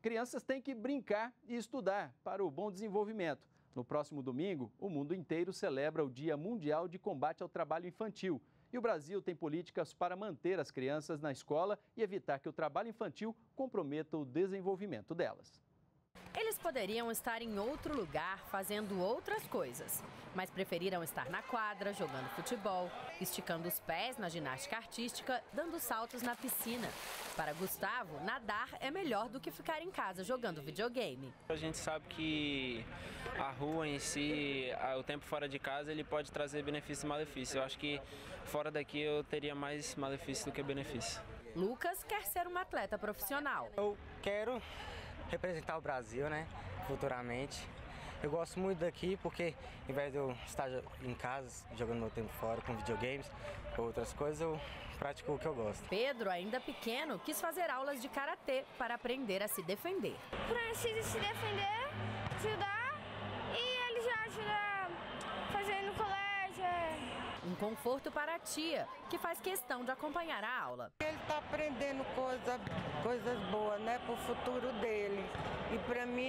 crianças têm que brincar e estudar para o bom desenvolvimento. No próximo domingo, o mundo inteiro celebra o Dia Mundial de Combate ao Trabalho Infantil. E o Brasil tem políticas para manter as crianças na escola e evitar que o trabalho infantil comprometa o desenvolvimento delas. Eles poderiam estar em outro lugar fazendo outras coisas, mas preferiram estar na quadra, jogando futebol, esticando os pés na ginástica artística, dando saltos na piscina. Para Gustavo, nadar é melhor do que ficar em casa jogando videogame. A gente sabe que a rua em si, o tempo fora de casa, ele pode trazer benefícios e malefícios. Eu acho que fora daqui eu teria mais malefícios do que benefícios. Lucas quer ser um atleta profissional. Eu quero representar o Brasil, né, futuramente. Eu gosto muito daqui porque, ao invés de eu estar em casa, jogando meu tempo fora com videogames ou outras coisas, eu pratico o que eu gosto. Pedro, ainda pequeno, quis fazer aulas de karatê para aprender a se defender. Precisa se defender, ajudar e ele já ajuda fazendo colégio. Um conforto para a tia, que faz questão de acompanhar a aula. Ele está aprendendo coisas boas, né, para o futuro dele. E para mim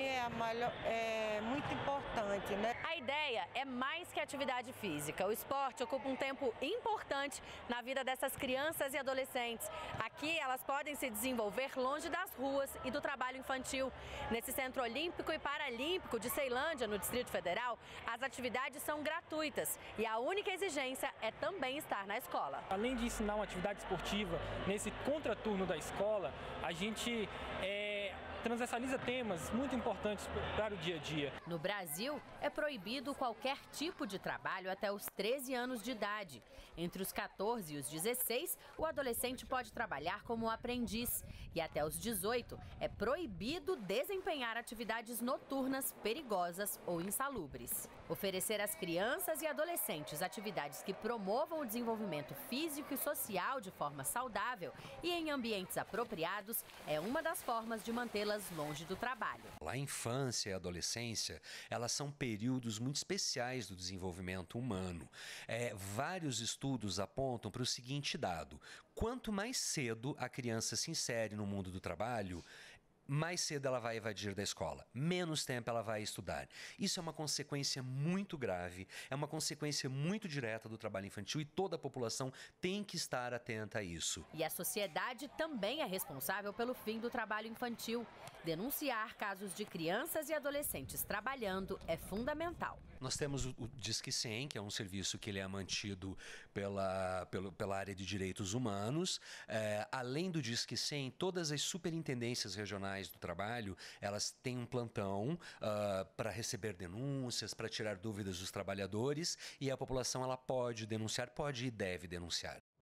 é muito importante, né? A ideia é mais que atividade física. O esporte ocupa um tempo importante na vida dessas crianças e adolescentes. Aqui elas podem se desenvolver longe das ruas e do trabalho infantil. Nesse Centro Olímpico e Paralímpico de Ceilândia, no Distrito Federal, as atividades são gratuitas e a única exigência é também estar na escola. Além de ensinar uma atividade esportiva, nesse contraturno da escola, a gente transversaliza temas muito importantes para o dia a dia. No Brasil, é proibido qualquer tipo de trabalho até os 13 anos de idade. Entre os 14 e os 16, o adolescente pode trabalhar como aprendiz. E até os 18, é proibido desempenhar atividades noturnas perigosas ou insalubres. Oferecer às crianças e adolescentes atividades que promovam o desenvolvimento físico e social de forma saudável e em ambientes apropriados é uma das formas de mantê-las longe do trabalho. A infância e a adolescência, elas são períodos muito especiais do desenvolvimento humano. Vários estudos apontam para o seguinte dado: quanto mais cedo a criança se insere no mundo do trabalho, mais cedo ela vai evadir da escola, menos tempo ela vai estudar. Isso é uma consequência muito grave, é uma consequência muito direta do trabalho infantil e toda a população tem que estar atenta a isso. E a sociedade também é responsável pelo fim do trabalho infantil. Denunciar casos de crianças e adolescentes trabalhando é fundamental. Nós temos o Disque 100, que é um serviço que ele é mantido pela área de direitos humanos. Além do Disque 100, todas as superintendências regionais do trabalho, elas têm um plantão para receber denúncias, para tirar dúvidas dos trabalhadores, e a população ela pode denunciar, pode e deve denunciar.